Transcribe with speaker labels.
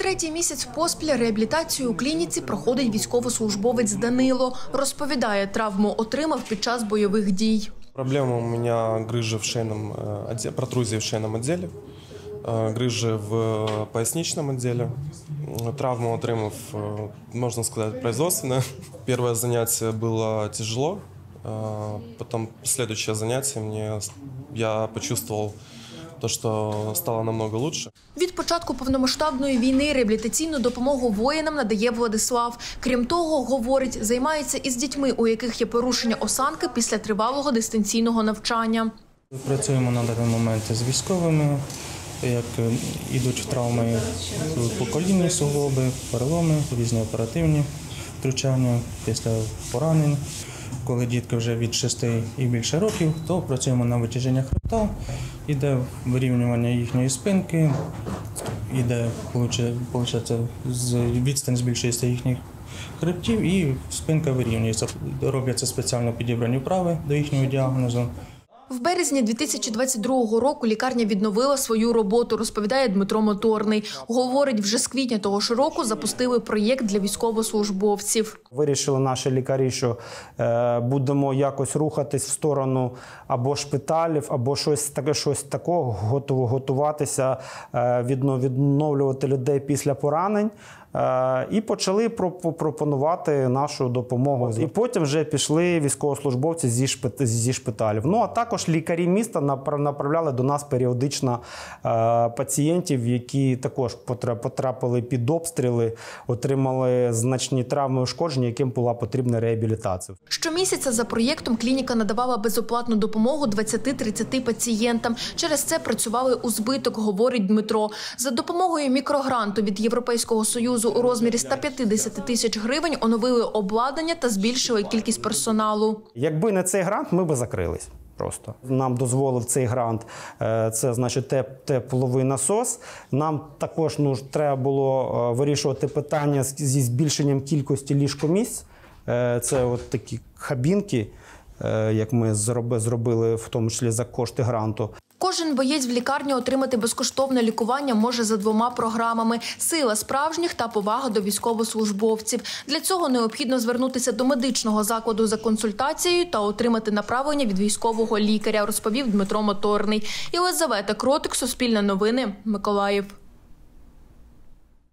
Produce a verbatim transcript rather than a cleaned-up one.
Speaker 1: третій місяць поспіль реабілітацію у клініці проходить військовослужбовець Данило. Розповідає, травму отримав під час бойових дій.
Speaker 2: Проблема у меня грыжи в шейном, протрузии в шейном отделе, грыжи в поясничном отделе. Травму отримав, можно сказать, производственно. Первое занятие было тяжело, потом следующее занятие мне, я почувствовал то, що стало намного лучше.
Speaker 1: Від початку повномасштабної війни реабілітаційну допомогу воїнам надає Владислав. Крім того, говорить, займається із дітьми, у яких є порушення осанки після тривалого дистанційного навчання.
Speaker 3: Працюємо на даний момент з військовими, як ідуть травми по колінні суглоби, переломи, різні оперативні втручання після поранень. Коли дітки вже від шести і більше років, то працюємо на витяження хребта, іде вирівнювання їхньої спинки, іде, виходить, відстань збільшується їхніх хребтів і спинка вирівнюється. Робляться спеціально підібрані вправи до їхнього діагнозу.
Speaker 1: В березні дві тисячі двадцять другого року лікарня відновила свою роботу, розповідає Дмитро Моторний. Говорить, вже з квітня того ж року запустили проєкт для військовослужбовців.
Speaker 4: Вирішили наші лікарі, що е, будемо якось рухатись в сторону або шпиталів, або щось таке, щось такого, готуватися, е, відновлювати людей після поранень. І почали пропонувати нашу допомогу. І потім вже пішли військовослужбовці зі шпиталів. Ну, а також лікарі міста направляли до нас періодично пацієнтів, які також потрапили під обстріли, отримали значні травми, ушкодження, яким була потрібна реабілітація.
Speaker 1: Щомісяця за проєктом клініка надавала безоплатну допомогу двадцяти-тридцяти пацієнтам. Через це працювали у збиток, говорить Дмитро. За допомогою мікрогранту від Європейського Союзу у розмірі ста п'ятдесяти тисяч гривень оновили обладнання та збільшили кількість персоналу.
Speaker 4: Якби не цей грант, ми б закрились. Просто. Нам дозволив цей грант, це значить тепловий насос. Нам також ну, треба було вирішувати питання зі збільшенням кількості ліжкомісць. Це от такі кабінки, як ми зробили, в тому числі за кошти гранту.
Speaker 1: Кожен боєць в лікарні отримати безкоштовне лікування може за двома програмами – «Сила справжніх» та «Повага до військовослужбовців». Для цього необхідно звернутися до медичного закладу за консультацією та отримати направлення від військового лікаря, розповів Дмитро Моторний. Єлизавета Кротик, Суспільне новини, Миколаїв.